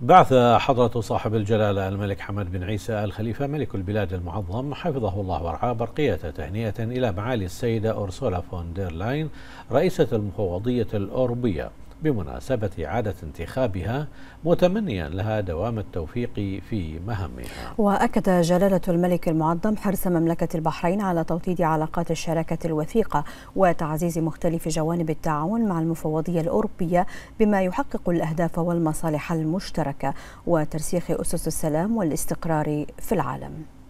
بعث حضرة صاحب الجلالة الملك حمد بن عيسى آل خليفة ملك البلاد المعظم حفظه الله ورعاه برقية تهنئة إلى معالي السيدة أورسولا فون دير لاين رئيسة المفوضية الأوروبية بمناسبة إعادة انتخابها، متمنيا لها دوام التوفيق في مهامها. وأكد جلالة الملك المعظم حرص مملكة البحرين على توطيد علاقات الشراكة الوثيقة وتعزيز مختلف جوانب التعاون مع المفوضية الأوروبية بما يحقق الأهداف والمصالح المشتركة وترسيخ أسس السلام والاستقرار في العالم.